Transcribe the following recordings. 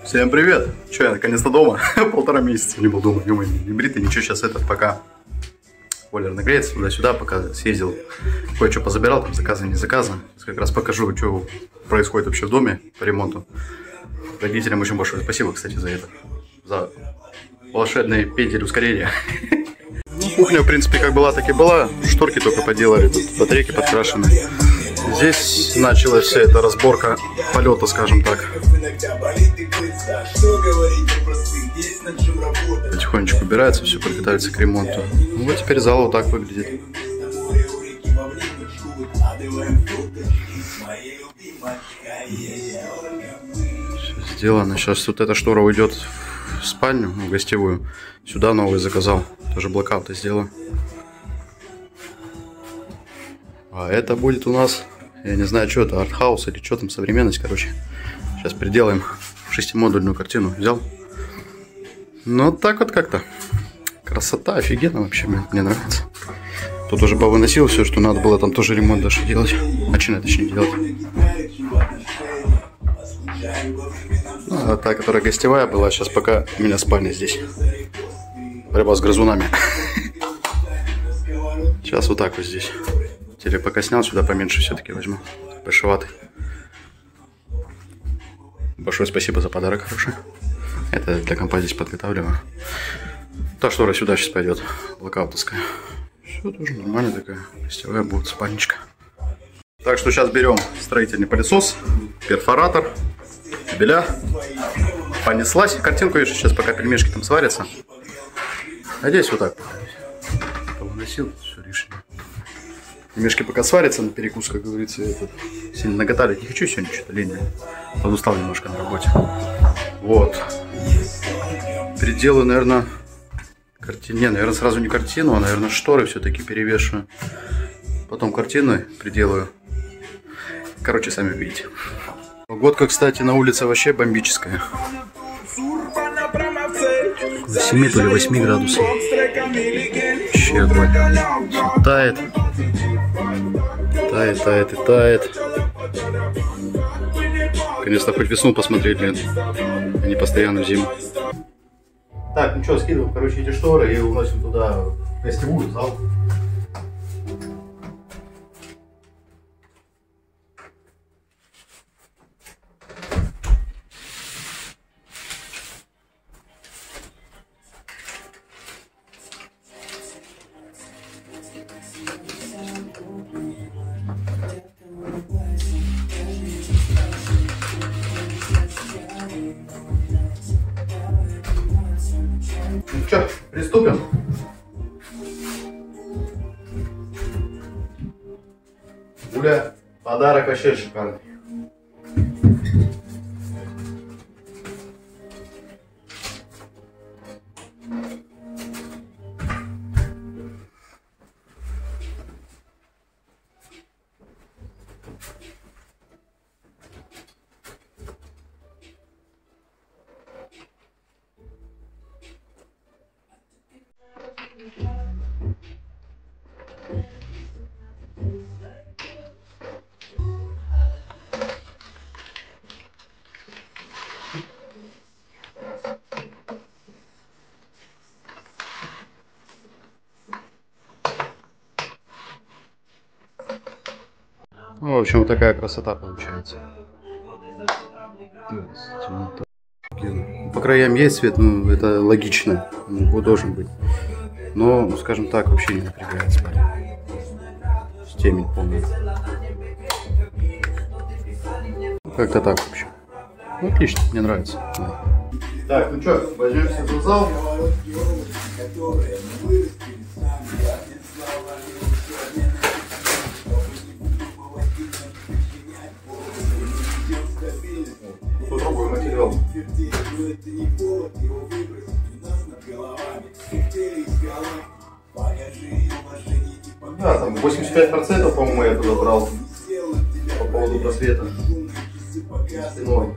Всем привет! Че, я наконец-то дома? Полтора месяца не был дома, не бритый, ничего, сейчас пока бойлер нагреется, туда-сюда, пока съездил, кое-что позабирал, там заказы, не заказы. Как раз покажу, что происходит вообще в доме по ремонту. Родителям очень большое спасибо, кстати, за это. За волшебный петель ускорения. Кухня, в принципе, как была, так и была. Шторки только поделали, тут батарейки подкрашены. Здесь началась вся эта разборка полета, скажем так. Потихонечку убирается, все приготовится к ремонту. Ну вот теперь зал вот так выглядит. Все сделано. Сейчас вот эта штора уйдет в спальню, в гостевую. Сюда новый заказал. Тоже блокауты сделаю. А это будет у нас, я не знаю, что это, артхаус или что там, современность, короче. Сейчас приделаем 6-модульную картину. Взял. Ну, так вот как-то. Красота, офигенно вообще, мне нравится. Тут уже повыносил все, что надо было, там тоже ремонт даже делать. Начинать, точнее, делать. Ну, а та, которая гостевая была, сейчас пока у меня спальня здесь. Борьба с грызунами. Сейчас вот так вот здесь. Телек пока снял, сюда поменьше все-таки возьму. Большеватый. Большое спасибо за подарок хороший. Это для компа здесь подготавливаю. Та штора сюда сейчас пойдет. Блокаутовская. Все тоже нормально такая. Гостевая будет спальничка. Так что сейчас берем строительный пылесос, перфоратор, беля. Понеслась. Картинку вижу сейчас, пока пельмешки там сварятся. А здесь вот так. Повыносил все лишнее. Пельмешки пока сварятся на перекус, как говорится. Сильно наготовить не хочу сегодня, что-то лень. Подустал немножко на работе. Вот. Переделаю, наверное, картину. Не, наверное, сразу не картину, а, наверное, шторы все-таки перевешиваю. Потом картину приделаю. Короче, сами увидите. Погодка, кстати, на улице вообще бомбическая. До 7 то ли 8 градусов. Вообще огонь. Все тает. Тает, тает и тает. Наконец-то хоть весну посмотреть, блин. А не постоянно в зиму. Так, ну что, скидываем, короче, эти шторы и уносим туда в гостевую, зал. Ну что, приступим? Гуля, подарок вообще шикарный. Ну, в общем, вот такая красота получается. По краям есть свет, ну, это логично, он должен быть. Но, скажем так, вообще не напрягает спальня. Темень полная. Как-то так, в общем. Ну, отлично, мне нравится. Так, ну что, возьмемся за зал. Попробую материал. Да, там 85%, по-моему, я туда брал по поводу просвета стеной.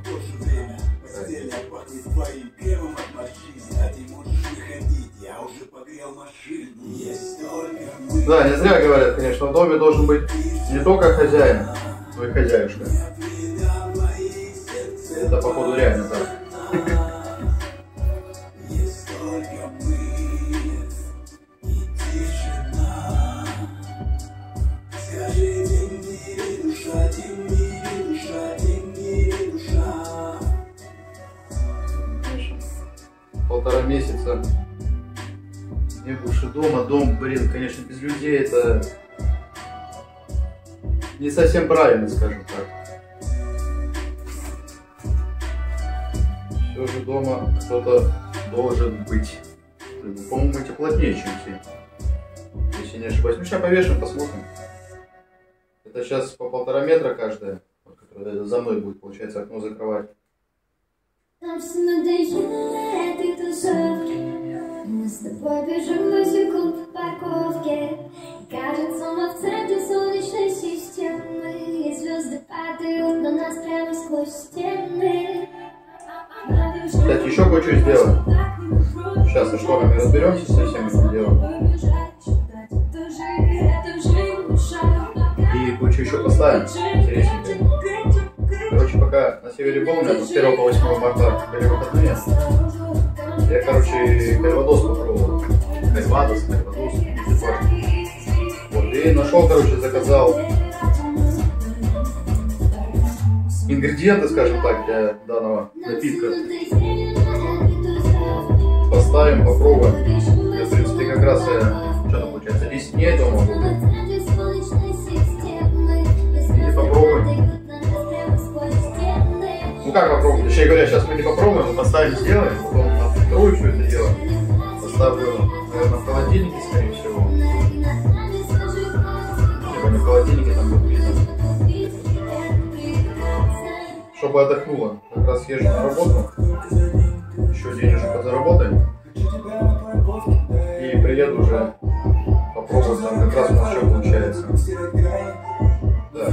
Да, не зря говорят, конечно, в доме должен быть не только хозяин, но и хозяюшка. Это, походу, реально так. полтора месяца не больше дома. Дом, блин, конечно, без людей это не совсем правильно, скажем так. Все же дома кто-то должен быть. По-моему, эти плотнее, чем все. Если не ошибаюсь. Ну, сейчас повешаем, посмотрим. Это сейчас по 1,5 метра каждая. Вот, которая за мной будет, получается, окно закрывать. Нам все надоело этой тусовки. Мы с тобой бежим на секунд по парковке. И кажется, мы в центре солнечной системы. И звезды падают на нас прямо сквозь стены. Кстати, еще кое-что сделаем. Сейчас со шторами разберемся со всем этим делом. И кое-что еще поставим интересненькое. Короче, пока на севере Болна, с 1 по 8 марта были выходные, я, короче, кальвадос попробовал. Кальвадос, вот, и нашел, короче, заказал ингредиенты, скажем так, для данного напитка. Поставим, попробуем. Я, в принципе, как раз, что-то получается, 10 дней дома буду. И попробуем. Ну как попробуем? Точнее говоря, сейчас мы не попробуем, мы поставим, сделаем, потом отфильтрую все это дело. Поставлю, наверное, в холодильнике, скорее всего. Либо не в холодильнике, там будет видно. Чтобы отдохнула. Как раз езжу на работу. Еще денежку подзаработаем. И приеду уже попробовать, там как раз у нас что получается. Да.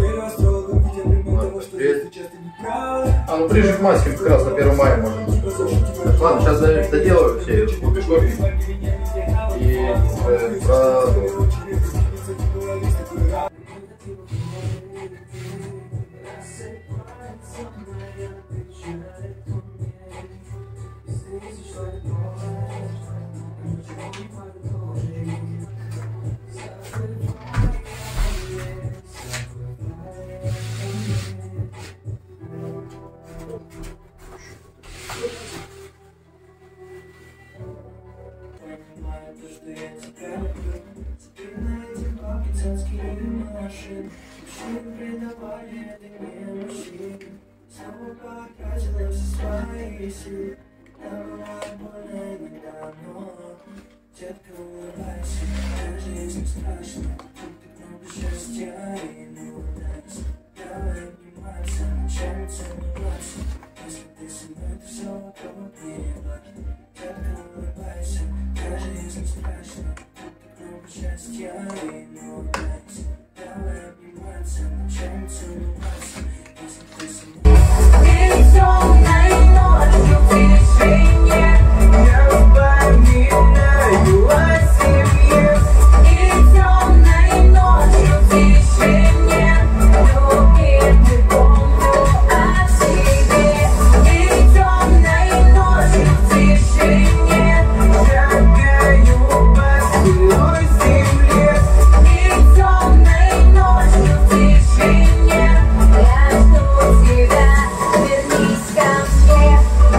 Ну ближе к майским, как раз на 1 мая можно будет. Ладно, сейчас доделаю все купи-шопи и продолжу. Детка, улыбайся, жизнь страшна, тут счастья и не удастся. Давай обниматься, ночами целоваться. Если ты со мной, то все вокруг не важно. Детка, улыбайся, жизнь страшна, тут счастья и не удастся. Давай обниматься, ночами целоваться. Если ты со мной. Темной ночью движение, не пойми о себе. И темной ночью движение, любит не помню о себе. И темной ночью движение, шагаю по сырой земле. И темной ночью движение, я жду тебя. Вернись ко мне,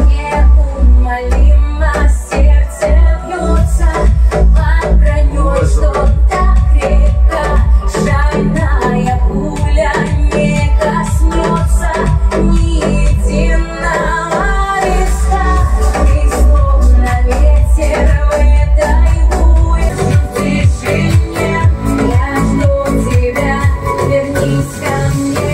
неумолимо сердце бьется под броней, что так крепко шальная пуля не коснется ни единого листа. Ты словно ветер в этой буре движения. Я жду тебя, вернись ко мне.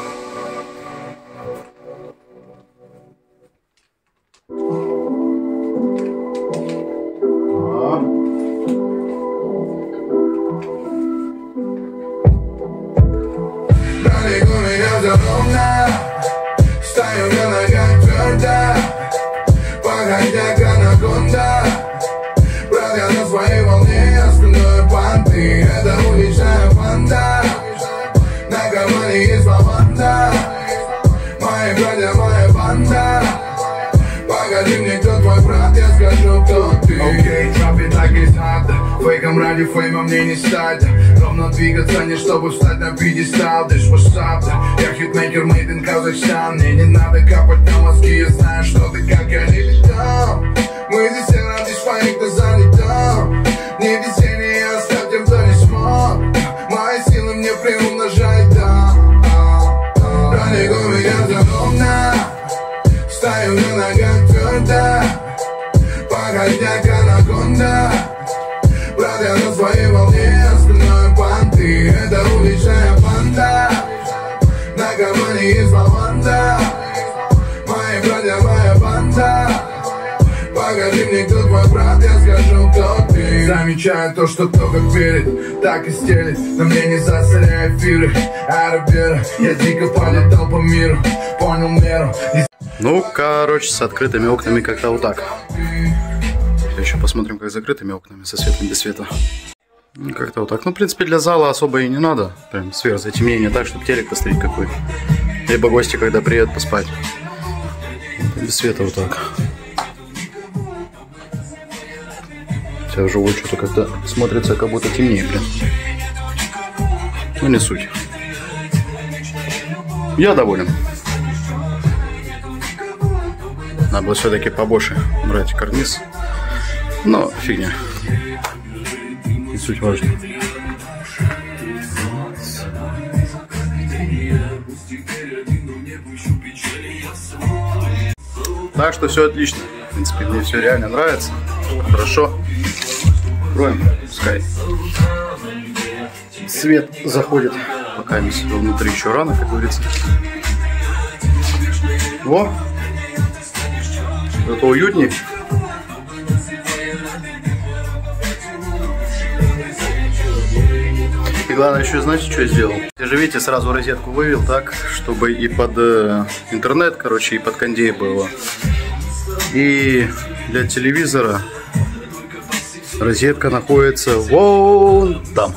Далеко меня все ровно, стою на ногах твердо, походя анаконда. Брат, я на своей волне, я спиной понты. Это уличная банда, на кармане есть лаванда. Мои братья, моя банда. Покажи мне, кто твой брат, я скажу, кто ты. Окей, чопи, так и надо. Фейком ради фейма мне не стать. Ровно двигаться, не чтобы встать на пьедестал. Ты ж высота, я хитмейкер, made in Казахстан. Мне не надо капать на мозги, я знаю, что ты как я не летал. Мы ногах твердо, походя как анаконда. Брат, я на своей волне, спиной понты. Это уличная банда, на кармане есть баванда. Мои братья, моя банда. Покажи мне, кто твой брат, я скажу, кто ты. Замечаю то, что кто как верит, так и стелит. Но мне не засоряй эфиры, аэробера. Я дико полетал по миру, понял меру. Ну, короче, с открытыми окнами как-то вот так. Еще посмотрим, как с закрытыми окнами, со светом, без света. Как-то вот так. Ну, в принципе, для зала особо и не надо. Прям сверхзатемнение так, чтобы телек поставить какой-то. Либо гости, когда приедут, поспать. Без света вот так. Хотя вживую что-то как-то смотрится, как будто темнее, блин. Ну, не суть. Я доволен. Надо было все-таки побольше брать карниз. Но фигня. Не суть важно. Так что все отлично. В принципе, мне все реально нравится. Хорошо. Откроем, пускай свет заходит. Пока внутри еще рано, как говорится. Во! Зато уютнее. И главное еще, знаете, что я сделал? Я же, видите, сразу розетку вывел так, чтобы и под интернет, короче, и под кондей было. И для телевизора розетка находится вон там.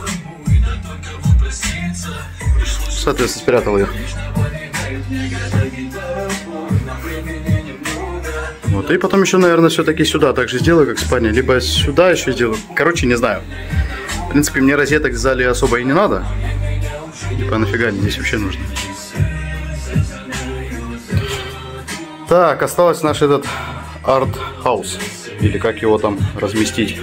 Соответственно, спрятал ее. Вот, и потом еще, наверное, все-таки сюда также сделаю, как спальня. Либо сюда еще сделаю. Короче, не знаю. В принципе, мне розеток в зале особо и не надо. Типа, нафига мне здесь вообще нужно. Так, осталось наш этот арт-хаус. Или как его там разместить.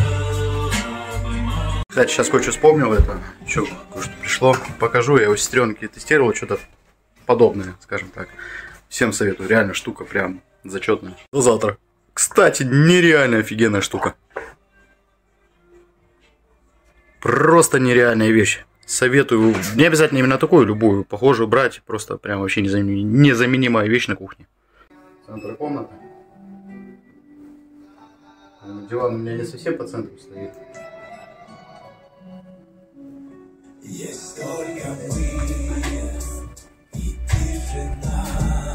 Кстати, сейчас кое-что вспомнил. Это еще кое-что пришло. Покажу. Я у сестренки тестировал что-то подобное, скажем так. Всем советую. Реально штука прям зачетная. До завтра. Кстати, нереально офигенная штука. Просто нереальная вещь. Советую. Не обязательно именно такую, любую похожую брать. Просто прям вообще незаменимая вещь на кухне. Центр комнаты. Диван у меня не совсем по центру стоит. Есть только мы и тишина.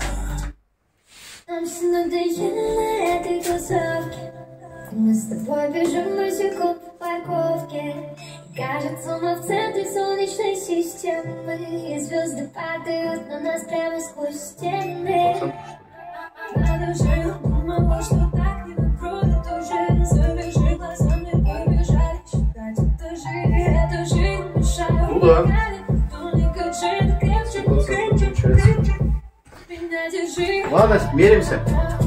Нам все надоели этой тусовки. Мы с тобой бежим босиком по парковке. И кажется, мы в центре солнечной системы. И звезды падают на нас прямо сквозь стены. Подожди, думала, что так не накроет уже. Завяжи глазами, побежали читать эту жизнь мешает. Ну да. Ладно, меримся.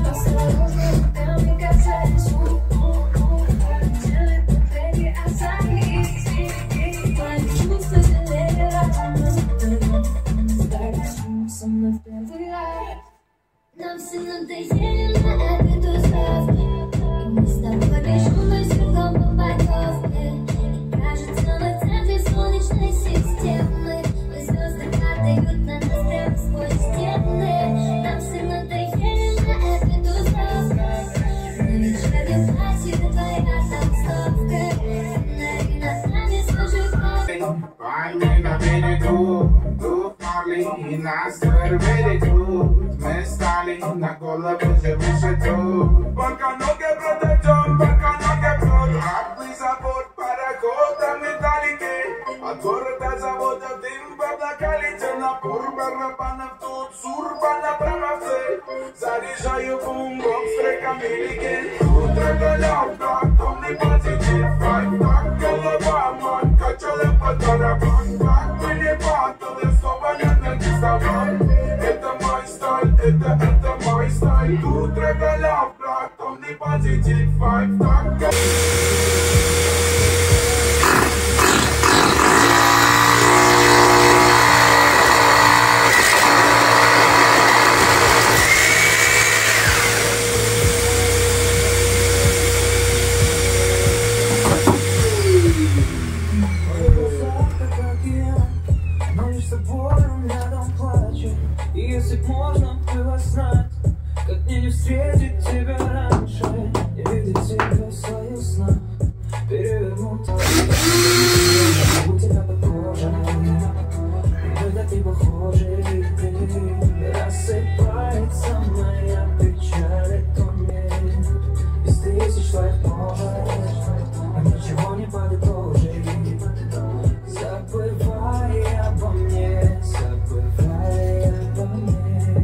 Нам все надоели этой тусовки. И мы с тобой бежим босиком по парковке. И кажется, мы в центре солнечной системы. И звезды падают на нас прямо сквозь стены. Нам все надоели этой тусовки. На вечернем платье твоя толстовка. И над нами зажигает. И нас ведут, мы стали на голову же высоту. Пока ноги протечем, пока ноги прут. Радный завод, пароходом и далеки. От города заводов дым в облака летел. Напор барабанов тут, сурба направо в цель. Заряжаю бумбок с треками легенд. Утро голов, так, томный позитив. Так, голова, мать, качалем под барабан. Так, были батлы, снова нет. Это мой стиль, это мой стиль. Тут реголяв, брат, томный позитив, вайб, так. тебя раньше, не видеть тебя в своих снах. Перевернуть у тебя под кожей, когда ты похожий, рассыпается моя печаль, тонет из тысяч твоих ножей, а ничего не подытожить, забывая обо мне, забывая обо мне.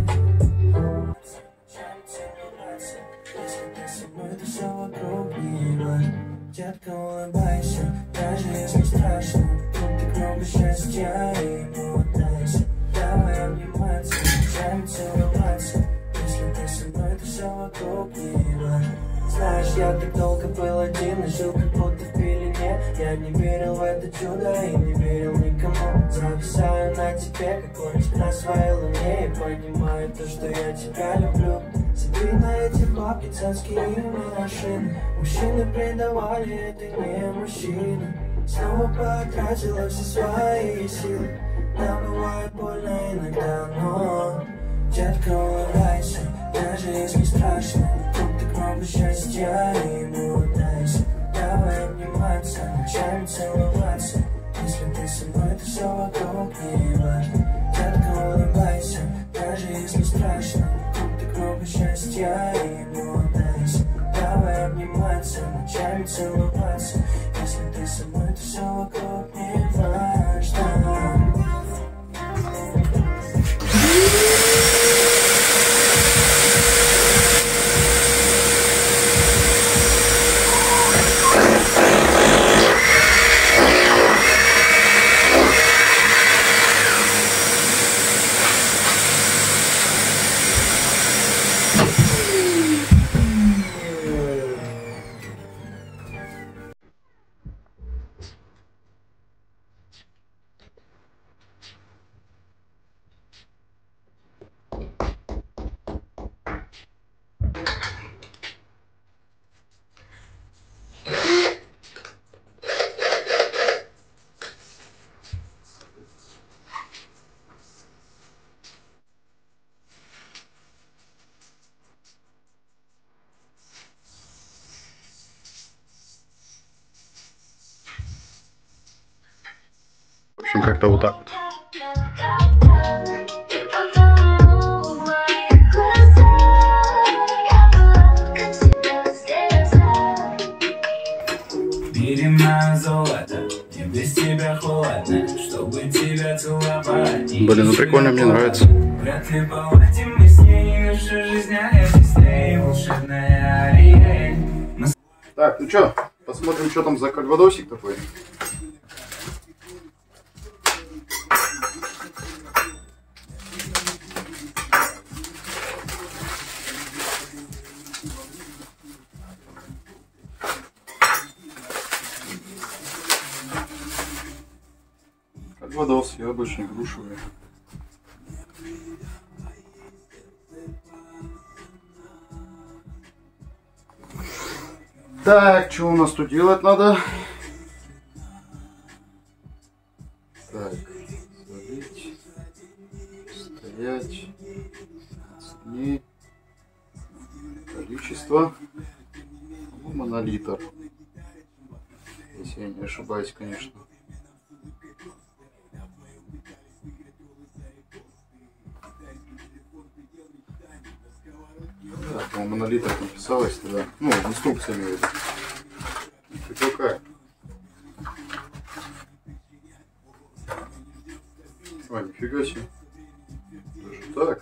Если ты со мной, то все вокруг не важно. Детка, улыбайся, даже если страшно. Тут так много счастья, и не мотайся. Давай обниматься, ночами целоваться. Если ты со мной, то все вокруг не важно. Знаешь, я так долго был один и жил как будто в пелене. Я не верил в это чудо и не верил никому. Зависаю на тебе, как кончик на своей луне. И понимаю то, что я тебя люблю. Смотри на эти бабки, царские машины. Мужчины предавали, это не мужчина. Снова потратила все свои силы. Нам бывает больно иногда, но детка, улыбайся, даже если страшно. Тут так много счастья, и не мотайся. Давай обниматься, ночами целоваться. Если ты со мной, то все вокруг не важно. Детка, улыбайся, даже если страшно. Тут так много счастья, и не мотайся. Давай обниматься, ночами целоваться. Если ты со мной, то все вокруг не важно. В общем, как-то вот так вот. Беременна золото, и без тебя холодно, чтобы тебя целовать. Блин, ну прикольно, мне нравится. Вряд ли поладим мы с ней, наша жизнь быстрее, волшебная Ариэль. Так, ну чё, посмотрим, что там за кальвадосик такой. Кальвадос, яблочный, грушевый. Так, что у нас тут делать надо? Так, сварить, стоять, оцени, количество, по-моему, на литр, если я не ошибаюсь, конечно. Да, по-моему, на литр написалось тогда. Ну, в инструкции имею в виду. Какая? А, нифига себе. Даже так.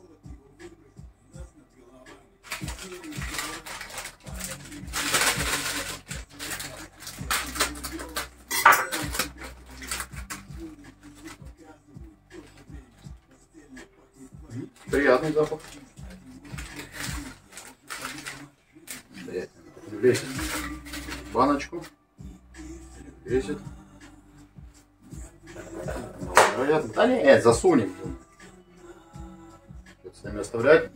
Приятный запах. Влезет в баночку. Влезет. Вероятно. Да нет, засунем. Что-то с нами оставлять.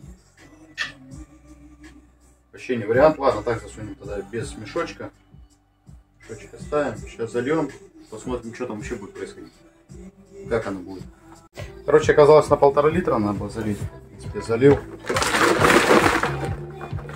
Вообще не вариант. Ладно, так засунем тогда без мешочка. Мешочек оставим. Сейчас зальем. Посмотрим, что там вообще будет происходить. Как оно будет. Короче, оказалось на 1,5 литра надо было залить. В принципе, залил.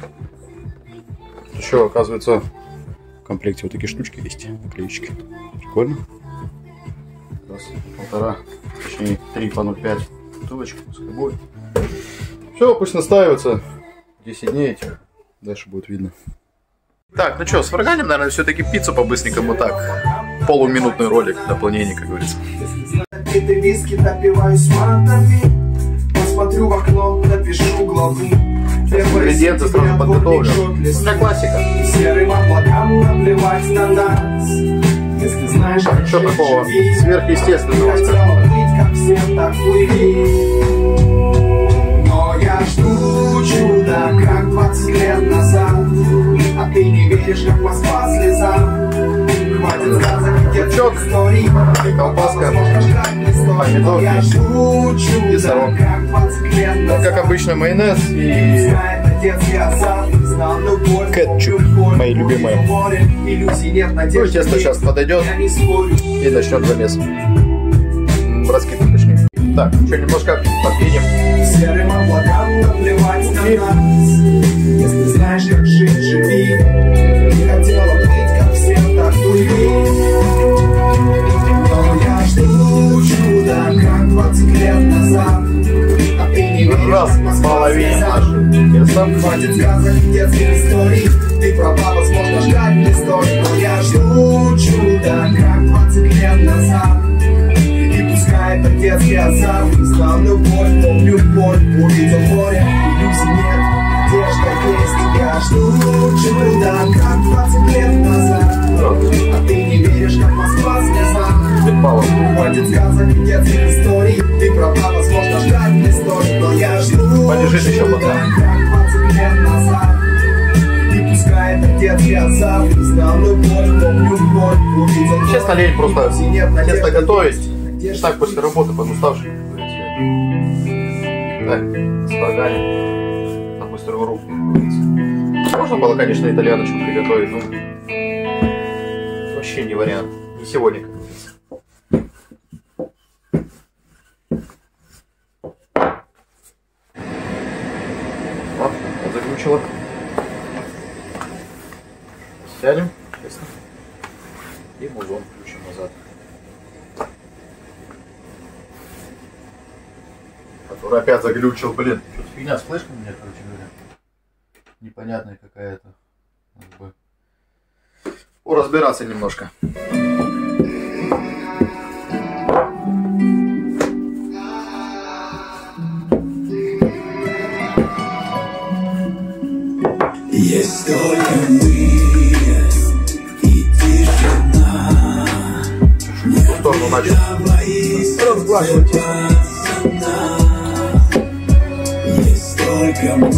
еще, оказывается, в комплекте вот такие штучки есть, наклеечки. Прикольно. Раз, 1,5, точнее 3 по 0,5 бутылочка, пускай будет. Все, пусть настаивается 10 дней этих, дальше будет видно. Так, ну что, сварганим, наверное, все-таки пиццу по-быстренькому так. Полуминутный ролик дополнение, как говорится. Ты виски допиваюсь матами, посмотрю в окно, напишу главу. Ингредиенты сразу подготовлю. Это классика. Серым облакам наплевать на нас. Если знаешь, что такого сверхъестественного? Быть как всем, так плыви. Но я жду чуда, как 20 лет назад. А ты не веришь, как Москва слеза. Хватит сказок, детских историй. Колбаска, помидор, я жду чуда, как 20 лет назад. Как обычно, майонез и кетчуп, мои любимые. Ну, тесто сейчас подойдет и начнем замес. Раскидку, точнее. Так, еще немножко подвинем. Серым облакам наплевать на нас. Если знаешь, как жить, живи. Не хотела быть, как всем, так плыви. Но я жду чуда, как 20 лет назад. А ты не веришь, раз в половине наши теста. Хватит сказок, детских историй. Ты права, возможно, ждать не стоит. Но я жду чуда, как 20 лет назад. И пускай это детский азарт. Знал любовь, помню боль, увидел море. Иллюзий нет, надежда есть. Я жду чуда, как 20 лет назад. А ты не веришь, как Москва слеза. Хватит сказок, детских историй. Ты права, возможно, ждать не стоит. Но я жду чуда, как 20 лет назад. И пускай это детский азарт. Знал любовь, помню боль, увидел море. Честно, лень просто тесто готовить. Так, после работы подуставший. Так, сварганим на быструю руку. Можно было, конечно, итальяночку приготовить, но вообще не вариант. Не сегодня, как говорится. Вот, заглючило. Стянем, честно. И музон включим назад. Который опять заглючил, блин. Что-то фигня с флешкой у меня, короче говоря. Непонятная какая-то. Надо бы разбираться немножко. Есть только мы и тишина. В сторону начал разглаживать. Есть только мы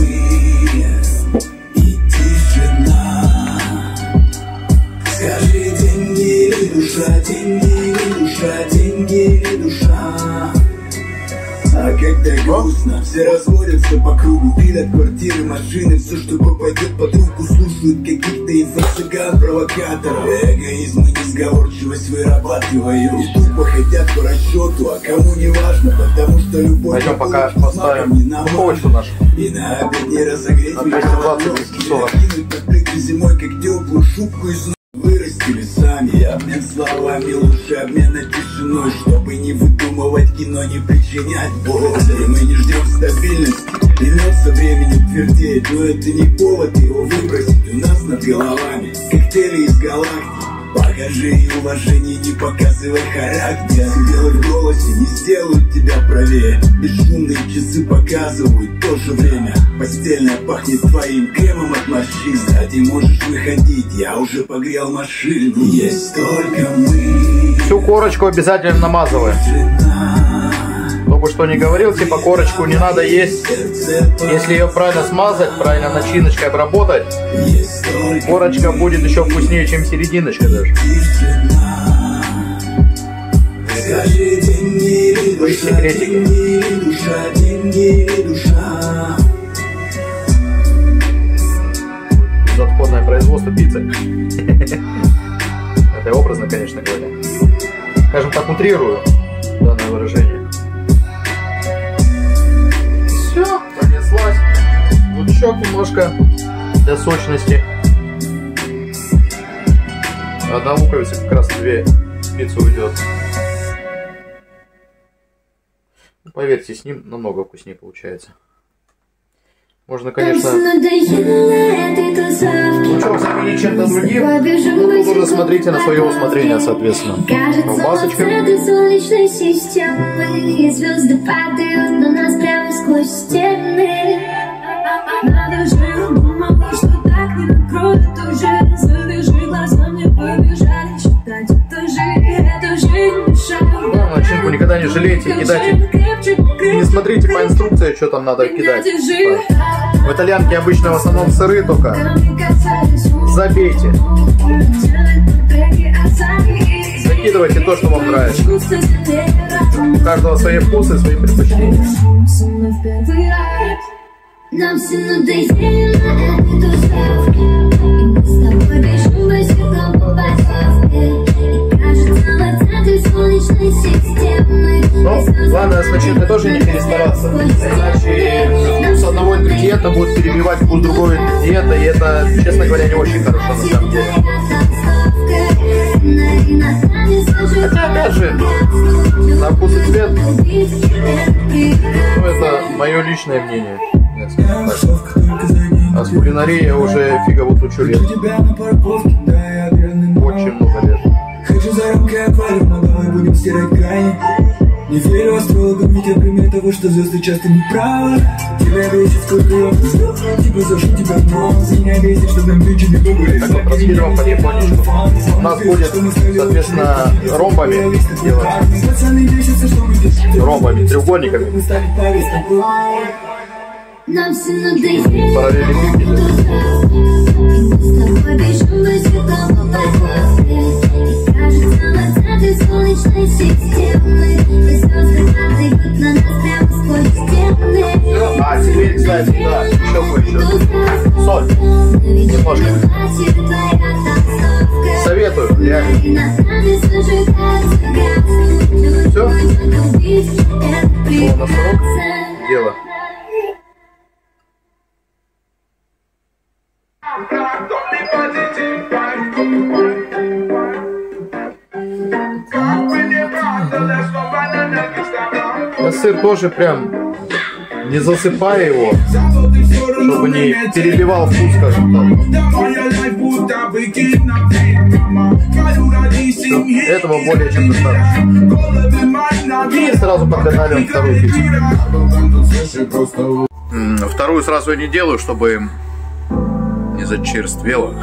и тишина. Скажи, деньги или душа, деньги или душа, деньги или душа. А когда грустно, все разводятся по кругу. Пилят квартиры, машины, все, что попадет под руку. Слушают каких-то инфо-цыган, провокаторов. Эгоизм и несговорчивость вырабатываю. И тупо хотят по расчету, а кому не важно, потому что любовь. Пойдем пока поставим духовочку нашу. И на обед не разогреть на 220 часов. Кинуть на плиты зимой, как теплую шубку из вырастили сами. Обмен словами лучше обмена тишиной. Чтобы не выдумывать кино, не причинять боль. И мы не ждем стабильности, и лед со временем твердеет. Но это не повод его выбросить у нас над головами. Коктейли из галактики. Покажи и уважение, не показывай характер. Силы в голосе не сделают тебя правее. Бесшумные часы показывают то же время. Постельная пахнет твоим кремом от морщин. Сзади можешь выходить, я уже погрел машину. Есть только мы. Всю корочку обязательно намазываем. Кто бы что ни говорил, типа корочку не надо есть. Если ее правильно смазать, правильно начиночкой обработать, корочка будет еще вкуснее, чем серединочка даже. То есть секретики. Безотходное производство пиццы. Это образно, конечно говоря. Скажем так, утрирую данное выражение. Все, понеслась. Лучок немножко для сочности. Одна луковица как раз 2 пиццы уйдет. Поверьте, с ним намного вкуснее получается. Можно, конечно, лучше заменить чем-то другим, но тут уже смотрите на свое усмотрение, соответственно. Колбасочка. Ну, начинку никогда не жалейте, кидайте. Не смотрите по инструкции, что там надо кидать. В итальянке обычно в основном сыры только. Забейте. Закидывайте то, что вам нравится. У каждого свои вкусы, свои предпочтения. Нам все надоели на этой тусовке, и мы с тобой бежим босиком по парковке, и кажется в центре солнечной системы. Ну, главное с начинкой тоже не переставаться, иначе вкус одного ингредиента будет перебивать вкус другой ингредиента, и это, честно говоря, не очень хорошо на самом деле. Хотя, опять же, на вкус и цвет, ну, это мое личное мнение. А с кулинарией я уже фигово тучу лет. Очень много лет. Хочу за рамкой аквариума, давай будем стирать грани. Не верю астрологам, не те пример того, что звезды часто не правы. Тебя бесит, сколько я пустил, типа за что тебя нос. Меня бесит, что там бичи не побыли. Так вот, раскидываем потихонечку. У нас будет, соответственно, ромбами делать. Ромбами, треугольниками. Нам все надоели. Параллелепипеды. А теперь, кстати, да, еще кое-что. Соль. Немножко. Советую, реально. Все. На сорок. Дело. Сыр тоже прям не засыпая его, чтобы не перебивал вкус, скажем так. Все, этого более чем достаточно. И сразу подготавливаем вторую пиццу. Вторую сразу я не делаю, чтобы не зачерствело.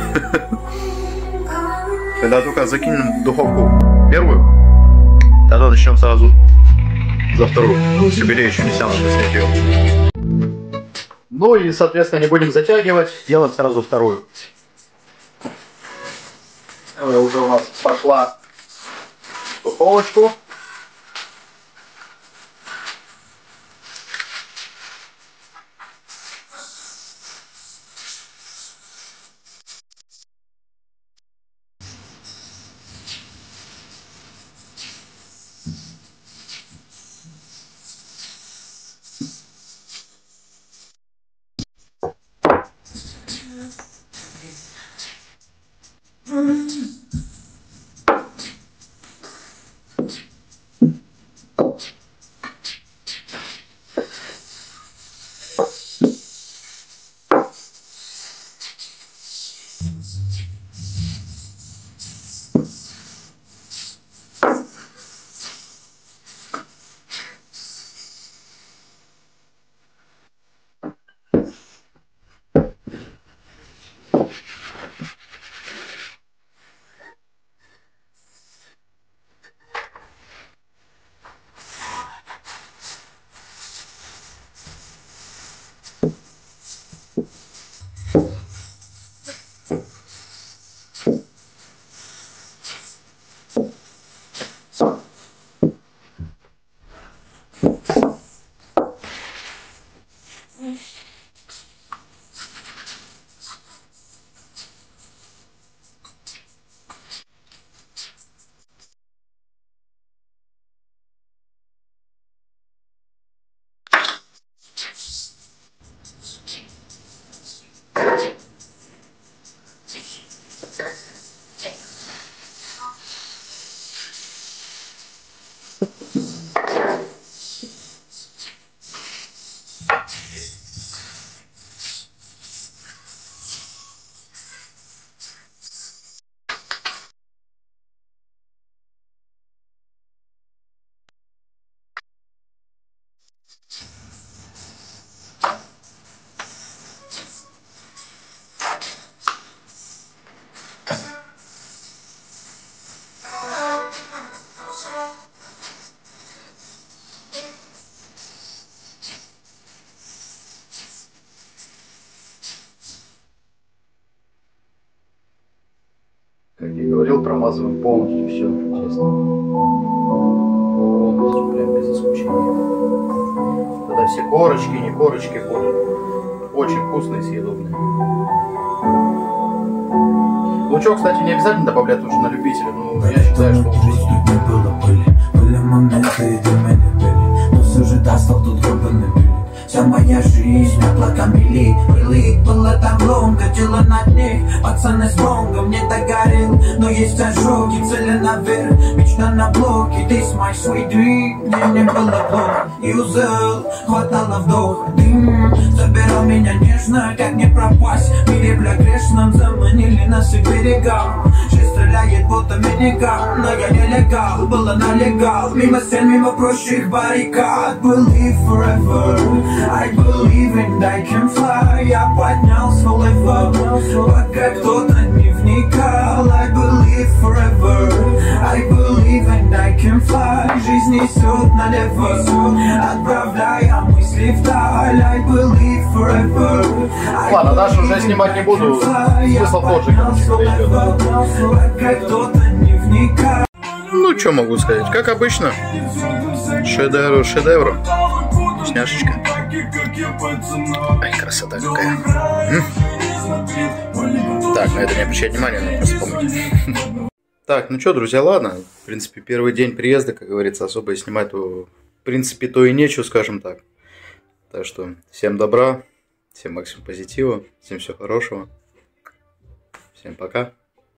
Когда только закинем в духовку первую, тогда начнем сразу за вторую. Кабеле еще не сяну снять ее. Ну и, соответственно, не будем затягивать, делаем сразу вторую. Уже у нас пошла в духовочку. говорил, промазываем полностью все, честно. Полностью, прям без исключения. Тогда все корочки, не корочки будут очень вкусные и съедобные. Лучок, кстати, не обязательно добавлять, потому что на любителя, но я считаю, что лучше. Были моменты, где мы любили, но все же достал тут гребаный билет. Вся моя жизнь облаками были, было там лонго, дело на них. Пацаны с бонгом не догорел, но есть ожоги, цели наверх, мечта на блоке. This my sweet dream, где мне было плохо. Юзел, хватало вдоха, дым забирал меня нежно, как не пропасть. В мире бля грешном заманили нас и берега. Жизнь стреляет будто миниган, но я нелегал, было налегал. Мимо стен, мимо прочих баррикад. Believe forever, I believe and I can fly. Я поднял свой левел, пока кто-то не вникал. I believe forever, I believe and I can fly. Жизнь несет налево, отправляя мысли вдаль. I believe forever. Ладно, дальше уже снимать не буду. Смысл тот же, пока кто-то не вникал. Ну, что могу сказать? Как обычно. Шедевр. Вкусняшечка. Ай, красота какая. Так, на это не обращать внимания, надо просто помнить. Так, ну что, друзья, ладно. В принципе, первый день приезда, как говорится, особо снимать, то, в принципе, то и нечего, скажем так. Так что, всем добра, всем максимум позитива, всем всего хорошего. Всем пока.